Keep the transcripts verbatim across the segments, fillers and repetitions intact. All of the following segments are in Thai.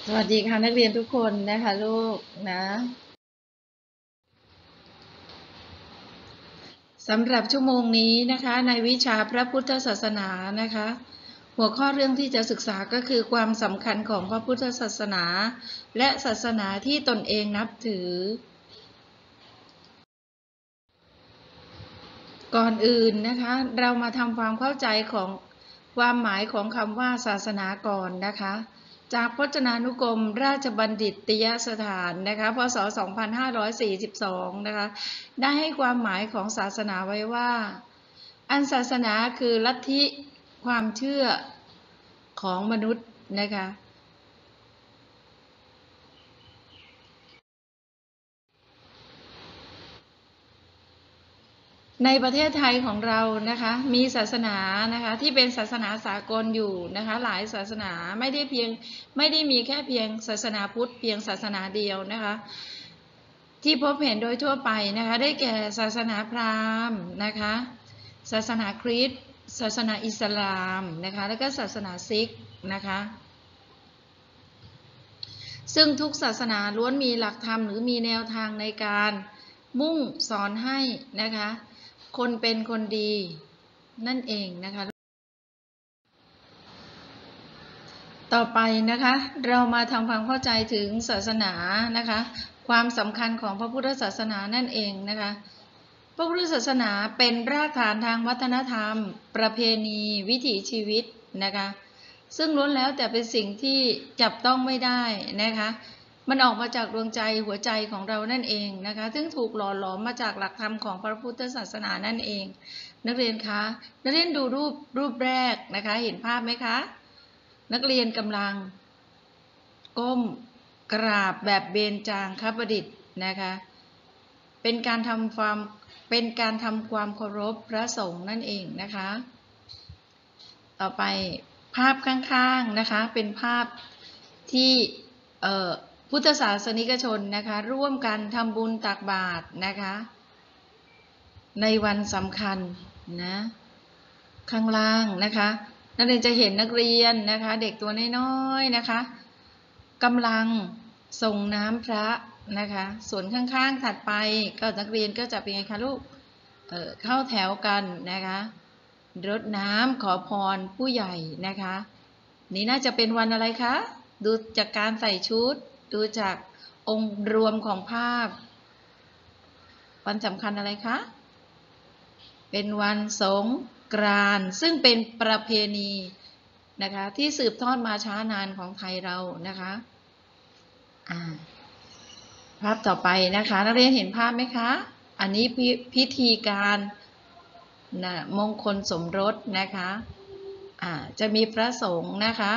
สวัสดีค่ะนักเรียนทุกคนนะคะลูกนะสำหรับชั่วโมงนี้นะคะในวิชาพระพุทธศาสนานะคะหัวข้อเรื่องที่จะศึกษาก็คือความสำคัญของพระพุทธศาสนาและศาสนาที่ตนเองนับถือก่อนอื่นนะคะเรามาทำความเข้าใจของความหมายของคำว่าศาสนาก่อนนะคะจากพจนานุกรมราชบัณฑิตยสถานนะคะพศสองพันห้าร้อยสี่สิบสองนะคะได้ให้ความหมายของศาสนาไว้ว่าอันศาสนาคือลัทธิความเชื่อของมนุษย์นะคะในประเทศไทยของเรานะคะมีศาสนานะคะที่เป็นศาสนาสากลอยู่นะคะหลายศาสนาไม่ได้เพียงไม่ได้มีแค่เพียงศาสนาพุทธเพียงศาสนาเดียวนะคะที่พบเห็นโดยทั่วไปนะคะได้แก่ศาสนาพราหมณ์นะคะศาสนาคริสต์ศาสนาอิสลามนะคะแล้วก็ศาสนาซิกนะคะซึ่งทุกศาสนาล้วนมีหลักธรรมหรือมีแนวทางในการมุ่งสอนให้นะคะคนเป็นคนดีนั่นเองนะคะต่อไปนะคะเรามาทำความเข้าใจถึงศาสนานะคะความสำคัญของพระพุทธศาสนานั่นเองนะคะพระพุทธศาสนาเป็นรากฐานทางวัฒนธรรมประเพณีวิถีชีวิตนะคะซึ่งล้วนแล้วแต่เป็นสิ่งที่จับต้องไม่ได้นะคะมันออกมาจากดวงใจหัวใจของเรานั่นเองนะคะซึ่งถูกหล่อหลอมมาจากหลักธรรมของพระพุทธศาสนานั่นเองนักเรียนคะนักเรียนดูรูปรูปแรกนะคะเห็นภาพไหมคะนักเรียนกำลังก้มกราบแบบเบญจางคประดิษฐ์นะคะเป็นการทำความเป็นการทำความเคารพพระสงฆ์นั่นเองนะคะต่อไปภาพข้างๆนะคะเป็นภาพที่พุทธศาสนิกชนนะคะร่วมกันทำบุญตักบาตรนะคะในวันสำคัญนะข้างล่างนะคะนักเรียนจะเห็นนักเรียนนะคะเด็กตัวน้อยๆนะคะกำลังส่งน้ำพระนะคะส่วนข้างๆถัดไปก็นักเรียนก็จะเป็นไงคะลูก เอ่อเข้าแถวกันนะคะรดน้ำขอพรผู้ใหญ่นะคะนี่น่าจะเป็นวันอะไรคะดูจากการใส่ชุดดูจากองค์รวมของภาพวันสำคัญอะไรคะเป็นวันสงกรานต์ซึ่งเป็นประเพณีนะคะที่สืบทอดมาช้านานของไทยเรานะคะอ่าภาพต่อไปนะคะนักเรียนเห็นภาพไหมคะอันนี้พพิธีการนะมงคลสมรสนะคะอ่าจะมีพระสงฆ์นะคะ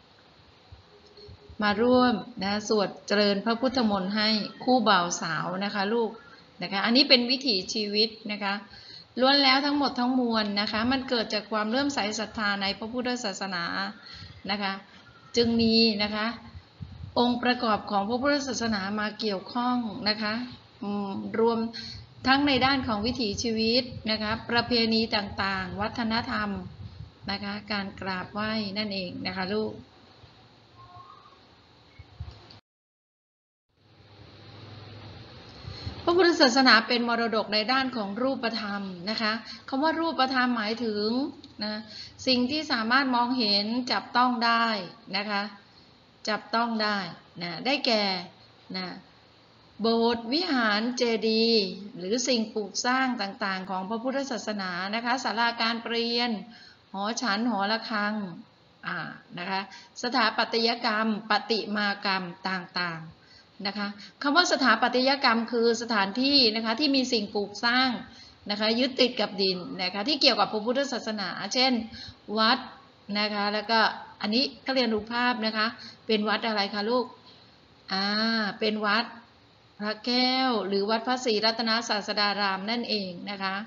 มาร่วมนะสวดเจริญพระพุทธมนต์ให้คู่บ่าวสาวนะคะลูกนะคะอันนี้เป็นวิถีชีวิตนะคะล้วนแล้วทั้งหมดทั้งมวลนะคะมันเกิดจากความเลื่อมใสศรัทธาในพระพุทธศาสนานะคะจึงมีนะคะองค์ประกอบของพระพุทธศาสนามาเกี่ยวข้องนะคะรวมทั้งในด้านของวิถีชีวิตนะคะประเพณีต่างๆวัฒนธรรมนะคะการกราบไหว้นั่นเองนะคะลูกพระพุทธศาสนาเป็นมรดกในด้านของรูปธรรมนะคะคำว่ารูปธรรมหมายถึงนะสิ่งที่สามารถมองเห็นจับต้องได้นะคะจับต้องได้นะได้แก่นะโบสถ์วิหารเจดีย์หรือสิ่งปลูกสร้างต่างๆของพระพุทธศาสนานะคะศาลาการเปลี่ยนหอฉันหอระฆังอ่านะคะสถาปัตยกรรมปฏิมากรรมต่างๆนะคะคำว่าสถาปัตยกรรมคือสถานที่นะคะที่มีสิ่งปลูกสร้างนะคะยึดติดกับดินนะคะที่เกี่ยวกับพระพุทธศาสนาเช่นวัดนะคะแล้วก็อันนี้ก็เรียนดูภาพนะคะเป็นวัดอะไรคะลูกอ่าเป็นวัดพระแก้วหรือวัดพระศรีรัตนศาสดารามนั่นเองนะคะ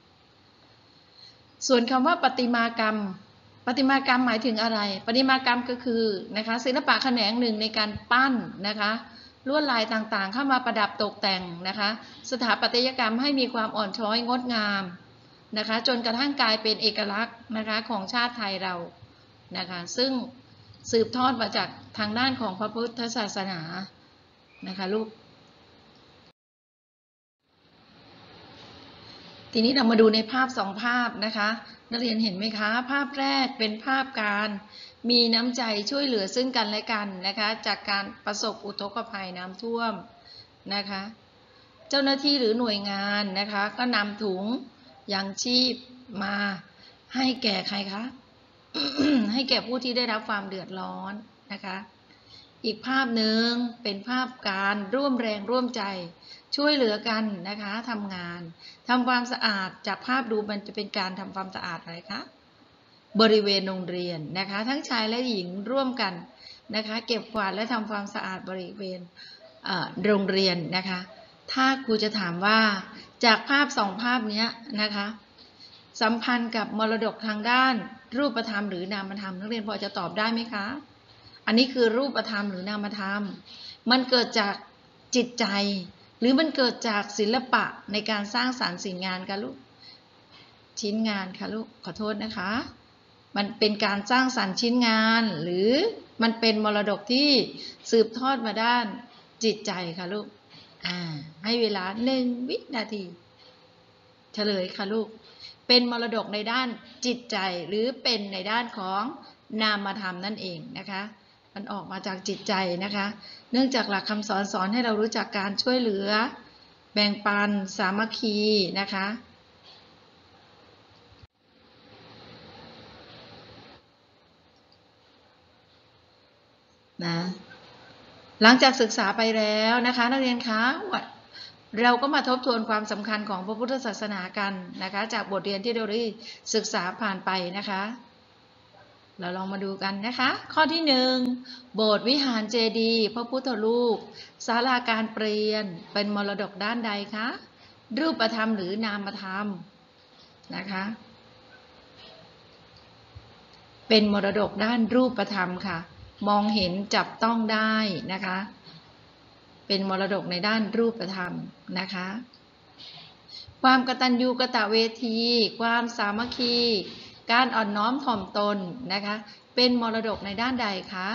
ส่วนคำว่าประติมากรรมประติมากรรมหมายถึงอะไรประติมากรรมก็คือนะคะศิลปะแขนงหนึ่งในการปั้นนะคะลวดลายต่างๆเข้ามาประดับตกแต่งนะคะสถาปัตยกรรมให้มีความอ่อนช้อยงดงามนะคะจนกระทั่งกลายเป็นเอกลักษณ์นะคะของชาติไทยเรานะคะซึ่งสืบทอดมาจากทางด้านของพระพุทธศาสนานะคะลูกทีนี้เรามาดูในภาพสองภาพนะคะนักเรียนเห็นไหมคะภาพแรกเป็นภาพการมีน้ำใจช่วยเหลือซึ่งกันและกันนะคะจากการประสบอุทกภัยน้ำท่วมนะคะเจ้าหน้าที่หรือหน่วยงานนะคะก็นำถุงยังชีพมาให้แก่ใครคะ ให้แก่ผู้ที่ได้รับความเดือดร้อนนะคะอีกภาพหนึ่งเป็นภาพการร่วมแรงร่วมใจช่วยเหลือกันนะคะทำงานทำความสะอาดจากภาพดูมันจะเป็นการทำความสะอาดอะไรคะบริเวณโรงเรียนนะคะทั้งชายและหญิงร่วมกันนะคะเก็บกวาดและทำความสะอาดบริเวณโรงเรียนนะคะถ้าครูจะถามว่าจากภาพสองภาพนี้นะคะสัมพันธ์กับมรดกทางด้านรูปธรรมหรือนามธรรมนักเรียนพอจะตอบได้ไหมคะอันนี้คือรูปธรรมหรือนามธรรมมันเกิดจากจิตใจหรือมันเกิดจากศิลปะในการสร้างสรรค์สิ่งงานคะลูกชิ้นงานค่ะลูกขอโทษนะคะมันเป็นการสร้างสรรค์ชิ้นงานหรือมันเป็นมรดกที่สืบทอดมาด้านจิตใจค่ะลูกอ่าให้เวลาหนึ่งวินาทีเฉลยค่ะลูกเป็นมรดกในด้านจิตใจหรือเป็นในด้านของนามธรรมนั่นเองนะคะมันออกมาจากจิตใจนะคะเนื่องจากหลักคำสอนสอนให้เรารู้จักการช่วยเหลือแบ่งปันสามัคคีนะคะนะหลังจากศึกษาไปแล้วนะคะนักเรียนคะเราก็มาทบทวนความสำคัญของพระพุทธศาสนากันนะคะจากบทเรียนที่เราได้ศึกษาผ่านไปนะคะเราลองมาดูกันนะคะข้อที่หนึ่งโบสถ์วิหารเจดีย์พระพุทธรูปศาลาการเปลี่ยนเป็นมรดกด้านใดคะรูปธรรมหรือนามธรรมนะคะเป็นมรดกด้านรูปธรรมค่ะมองเห็นจับต้องได้นะคะเป็นมรดกในด้านรูปธรรมนะคะความกตัญญูกตเวทีความสามัคคีการอ่อนน้อมถ่อมตนนะคะเป็นมรดกในด้านใดคะ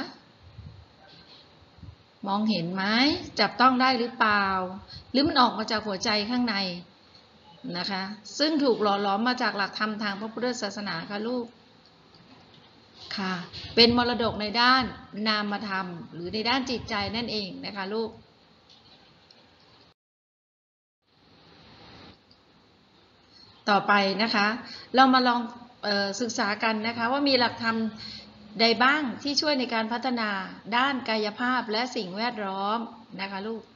มองเห็นไหมจับต้องได้หรือเปล่าหรือมันออกมาจากหัวใจข้างในนะคะซึ่งถูกหล่อหลอมมาจากหลักธรรมทางพระพุทธศาสนาค่ะลูกค่ะเป็นมรดกในด้านนามธรรมหรือในด้านจิตใจนั่นเองนะคะลูกต่อไปนะคะเรามาลองเอ่อศึกษากันนะคะว่ามีหลักธรรมใดบ้างที่ช่วยในการพัฒนาด้านกายภาพและสิ่งแวดล้อมนะคะลูก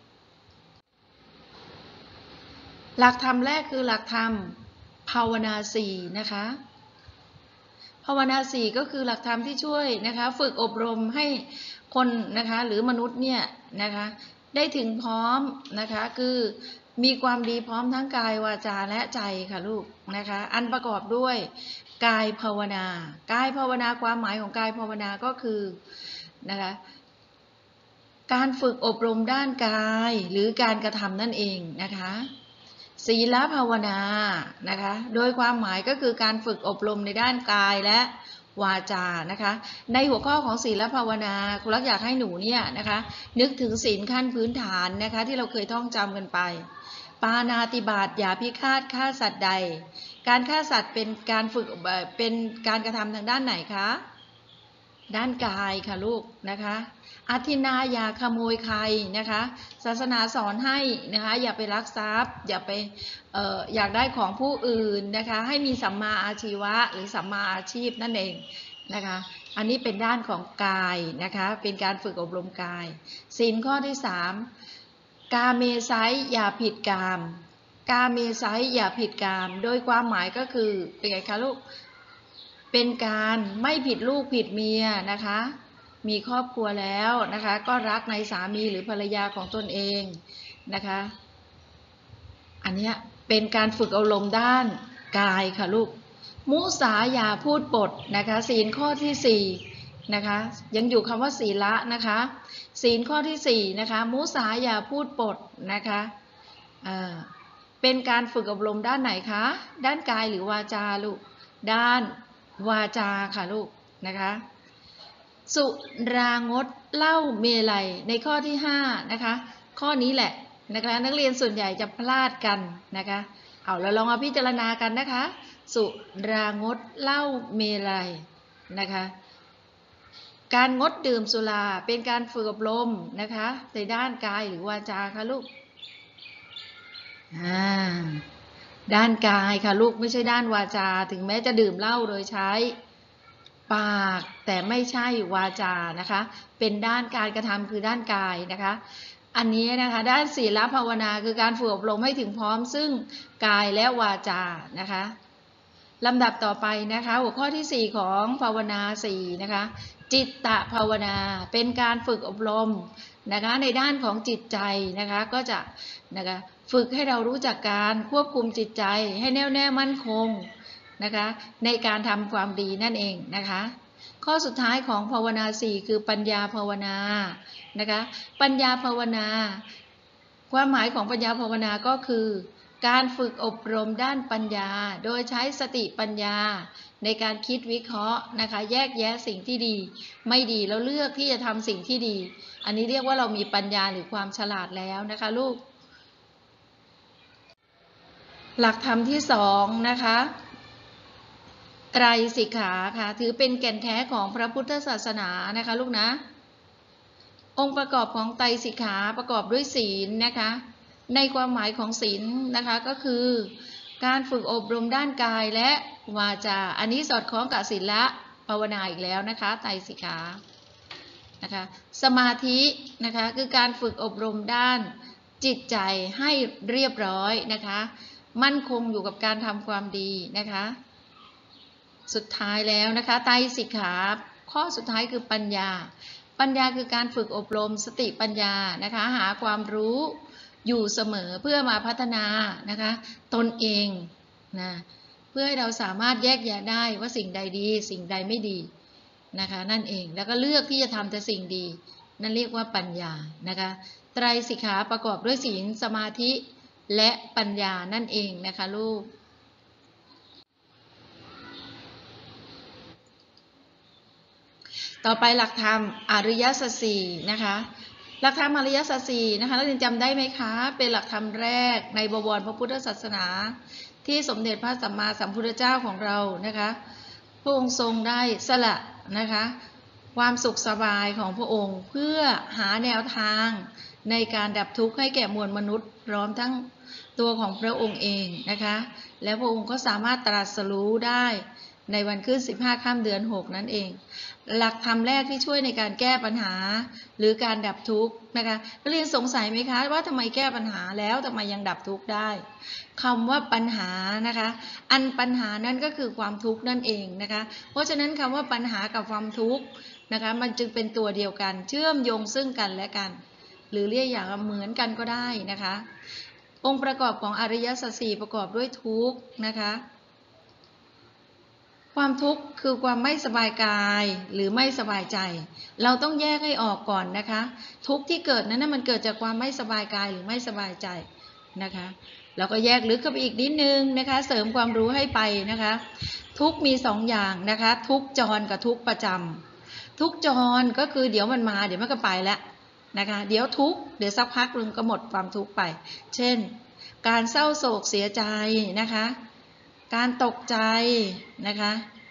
หลักธรรมแรกคือหลักธรรมภาวนาสี่นะคะภาวนาสี่ก็คือหลักธรรมที่ช่วยนะคะฝึกอบรมให้คนนะคะหรือมนุษย์เนี่ยนะคะได้ถึงพร้อมนะคะคือมีความดีพร้อมทั้งกายวาจาและใจค่ะลูกนะคะอันประกอบด้วยกายภาวนากายภาวนาความหมายของกายภาวนาก็คือนะคะการฝึกอบรมด้านกายหรือการกระทำนั่นเองนะคะศีลภาวนานะคะโดยความหมายก็คือการฝึกอบรมในด้านกายและวาจานะคะในหัวข้อของศีลภาวนาครูรักอยากให้หนูเนี่ยนะคะนึกถึงศีลขั้นพื้นฐานนะคะที่เราเคยท่องจำกันไปปาณาติบาตอย่าพิฆาตฆ่าสัตว์ใดการฆ่าสัตว์เป็นการฝึกเป็นการกระทำทางด้านไหนคะด้านกายค่ะลูกนะคะอธินาอย่าขโมยใครนะคะศาสนาสอนให้นะคะอย่าไปลักทรัพย์อย่าไปเอ่ออยากได้ของผู้อื่นนะคะให้มีสัมมาอาชีวะหรือสัมมาอาชีพนั่นเองนะคะอันนี้เป็นด้านของกายนะคะเป็นการฝึกอบรมกายศีลข้อที่สามกาเมไซอย่าผิดกามกาเมไซอย่าผิดกามโดยความหมายก็คือเป็นไงคะลูกเป็นการไม่ผิดลูกผิดเมียนะคะมีครอบครัวแล้วนะคะก็รักในสามีหรือภรรยาของตนเองนะคะอันนี้เป็นการฝึกอารมณ์ด้านกายค่ะลูกมุสาอย่าพูดปดนะคะศีลข้อที่สี่นะคะยังอยู่คำว่าศีละนะคะศีลข้อที่สี่นะคะมุสาอย่าพูดปดนะคะเอ่อเป็นการฝึกอบรมด้านไหนคะด้านกายหรือวาจาลูกด้านวาจาค่ะลูกนะคะสุรางดเหล้าเมลัยในข้อที่ห้านะคะข้อนี้แหละนะคะนักเรียนส่วนใหญ่จะพลาดกันนะคะเอาเราลองมาพิจารณากันนะคะสุรางดเหล้าเมลัยนะคะการงดดื่มสุราเป็นการฝึกอบรมนะคะในด้านกายหรือวาจาคะลูกอ่าด้านกายค่ะลูกไม่ใช่ด้านวาจาถึงแม้จะดื่มเหล้าโดยใช้ปากแต่ไม่ใช่วาจานะคะเป็นด้านการกระทำคือด้านกายนะคะอันนี้นะคะด้านศีลภาวนาคือการฝึกอบรมให้ถึงพร้อมซึ่งกายและวาจานะคะลำดับต่อไปนะคะหัวข้อที่สี่ของภาวนาสี่นะคะจิตตภาวนาเป็นการฝึกอบรมนะคะในด้านของจิตใจนะคะก็จะนะคะฝึกให้เรารู้จักการควบคุมจิตใจให้แน่วแน่มั่นคงนะคะในการทำความดีนั่นเองนะคะข้อสุดท้ายของภาวนาสี่คือปัญญาภาวนานะคะปัญญาภาวนาความหมายของปัญญาภาวนาก็คือการฝึกอบรมด้านปัญญาโดยใช้สติปัญญาในการคิดวิเคราะห์นะคะแยกแยะสิ่งที่ดีไม่ดีแล้วเลือกที่จะทำสิ่งที่ดีอันนี้เรียกว่าเรามีปัญญาหรือความฉลาดแล้วนะคะลูกหลักธรรมที่สองนะคะไตรสิกขาค่ะถือเป็นแก่นแท้ของพระพุทธศาสนานะคะลูกนะองค์ประกอบของไตรสิกขาประกอบด้วยศีลนะคะในความหมายของศีลนะคะก็คือการฝึกอบรมด้านกายและวาจาอันนี้สอดคล้องกับศีลภาวนาอีกแล้วนะคะไตรสิกขานะคะสมาธินะคะคือการฝึกอบรมด้านจิตใจให้เรียบร้อยนะคะมั่นคงอยู่กับการทำความดีนะคะสุดท้ายแล้วนะคะไตรสิกขาข้อสุดท้ายคือปัญญาปัญญาคือการฝึกอบรมสติปัญญานะคะหาความรู้อยู่เสมอเพื่อมาพัฒนานะคะตนเองนะเพื่อให้เราสามารถแยกแยะได้ว่าสิ่งใดดีสิ่งใดไม่ดีนะคะนั่นเองแล้วก็เลือกที่จะทำแต่สิ่งดีนั่นเรียกว่าปัญญานะคะไตรสิกขาประกอบด้วยศีลสมาธิและปัญญานั่นเองนะคะลูกต่อไปหลักธรรมอริยสัจสี่นะคะหลักธรรมอริยสัจสี่นะคะเราจำได้ไหมคะเป็นหลักธรรมแรกในบวรพระพุทธศาสนาที่สมเด็จพระสัมมาสัมพุทธเจ้าของเรานะคะพระองค์ทรงได้สละนะคะความสุขสบายของพระองค์เพื่อหาแนวทางในการดับทุกข์ให้แก่มวลมนุษย์พร้อมทั้งตัวของพระองค์เองนะคะแล้วพระองค์ก็สามารถตรัสรู้ได้ในวันขึ้นสิบห้าค่ำเดือนหกนั่นเองหลักธรรมแรกที่ช่วยในการแก้ปัญหาหรือการดับทุกข์นะคะนักเรียนสงสัยไหมคะว่าทำไมแก้ปัญหาแล้วทำไมยังดับทุกข์ได้คำว่าปัญหานะคะอันปัญหานั้นก็คือความทุกข์นั่นเองนะคะเพราะฉะนั้นคำว่าปัญหากับความทุกข์นะคะมันจึงเป็นตัวเดียวกันเชื่อมโยงซึ่งกันและกันหรือเรียกอย่างเหมือนกันก็ได้นะคะองค์ประกอบของอริยสัจสี่ประกอบด้วยทุกข์นะคะความทุกข์คือความไม่สบายกายหรือไม่สบายใจเราต้องแยกให้ออกก่อนนะคะทุกข์ที่เกิดนั้นมันเกิดจากความไม่สบายกายหรือไม่สบายใจนะคะเราก็แยกลึกเข้าไปอีกนิดนึงนะคะเสริมความรู้ให้ไปนะคะทุกข์มีสองอย่างนะคะทุกข์จรกับทุกข์ประจำทุกข์จรก็คือเดี๋ยวมันมาเดี๋ยวมันก็ไปแล้วนะคะเดี๋ยวทุกข์เดี๋ยวสักพักนึงก็หมดความทุกข์ไปเช่นการเศร้าโศกเสียใจนะคะการตกใจนะคะ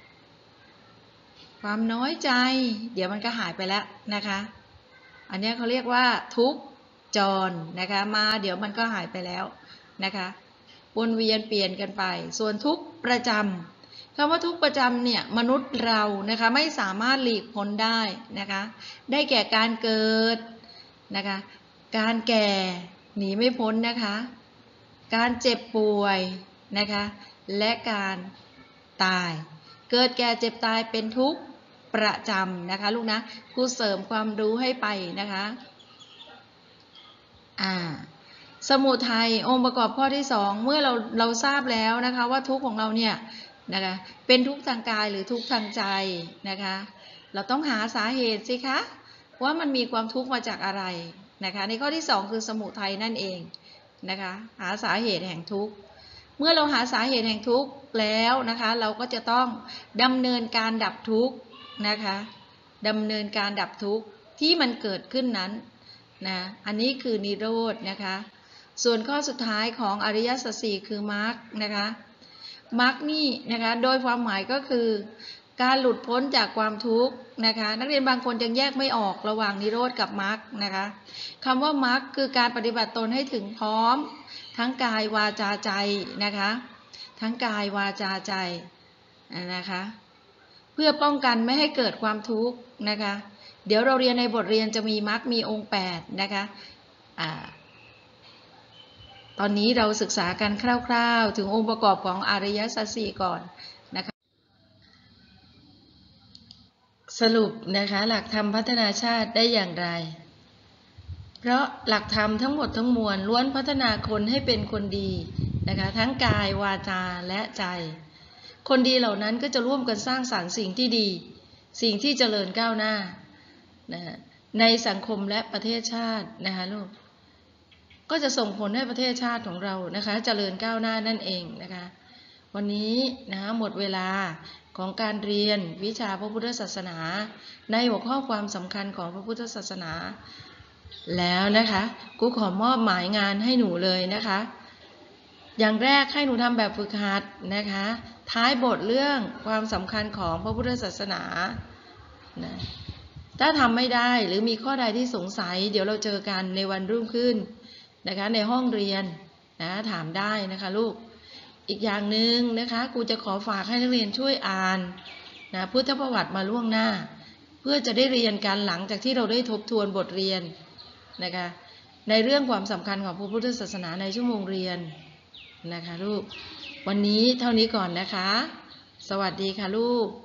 ความน้อยใจเดี๋ยวมันก็หายไปแล้วนะคะอันนี้เขาเรียกว่าทุกข์จรนะคะมาเดี๋ยวมันก็หายไปแล้วนะคะวนเวียนเปลี่ยนกันไปส่วนทุกข์ประจำคำว่าทุกข์ประจำเนี่ยมนุษย์เรานะคะไม่สามารถหลีกพ้นได้นะคะได้แก่การเกิดนะคะการแก่หนีไม่พ้นนะคะการเจ็บป่วยนะคะและการตายเกิดแก่เจ็บตายเป็นทุกข์ประจำนะคะลูกนะครูเสริมความรู้ให้ไปนะคะอ่าสมุทัยองค์ประกอบข้อที่สองเมื่อเราเราทราบแล้วนะคะว่าทุกข์ของเราเนี่ยนะคะเป็นทุกข์ทางกายหรือทุกข์ทางใจนะคะเราต้องหาสาเหตุสิคะว่ามันมีความทุกข์มาจากอะไรนะคะในข้อที่สองคือสมุทัยนั่นเองนะคะหาสาเหตุแห่งทุกข์เมื่อเราหาสาเหตุแห่งทุกข์แล้วนะคะเราก็จะต้องดำเนินการดับทุกข์นะคะดำเนินการดับทุกข์ที่มันเกิดขึ้นนั้นนะอันนี้คือนิโรธนะคะส่วนข้อสุดท้ายของอริยสัจสี่คือมรรคนะคะมรรคนี่นะคะโดยความหมายก็คือการหลุดพ้นจากความทุกข์นะคะนักเรียนบางคนยังแยกไม่ออกระหว่างนิโรธกับมรรคนะคะคำว่ามรรคคือการปฏิบัติตนให้ถึงพร้อมทั้งกายวาจาใจนะคะทั้งกายวาจาใจนะคะเพื่อป้องกันไม่ให้เกิดความทุกข์นะคะเดี๋ยวเราเรียนในบทเรียนจะมีมรรคมีองค์แปดนะคะอ่าตอนนี้เราศึกษากันคร่าวๆถึงองค์ประกอบของอริยสัจสี่ก่อนนะคะสรุปนะคะหลักธรรมพัฒนาชาติได้อย่างไรเพราะหลักธรรมทั้งหมดทั้งมวลล้วนพัฒนาคนให้เป็นคนดีนะคะทั้งกายวาจาและใจคนดีเหล่านั้นก็จะร่วมกันสร้างสรรค์สิ่งที่ดีสิ่งที่เจริญก้าวหน้านะในสังคมและประเทศชาตินะคะลูกก็จะส่งผลให้ประเทศชาติของเรานะคะเจริญก้าวหน้านั่นเองนะคะวันนี้นะคะหมดเวลาของการเรียนวิชาพระพุทธศาสนาในหัวข้อความสำคัญของพระพุทธศาสนาแล้วนะคะกูขอมอบหมายงานให้หนูเลยนะคะอย่างแรกให้หนูทำแบบฝึกหัดนะคะท้ายบทเรื่องความสำคัญของพระพุทธศาสนานะถ้าทำไม่ได้หรือมีข้อใดที่สงสัยเดี๋ยวเราเจอกันในวันรุ่งขึ้นนะคะในห้องเรียนนะถามได้นะคะลูกอีกอย่างหนึ่งนะคะครูจะขอฝากให้นักเรียนช่วยอ่านนะพุทธประวัติมาล่วงหน้าเพื่อจะได้เรียนกันหลังจากที่เราได้ทบทวนบทเรียนนะคะในเรื่องความสำคัญของพระพุทธศาสนาในชั่วโมงเรียนนะคะลูกวันนี้เท่านี้ก่อนนะคะสวัสดีค่ะลูก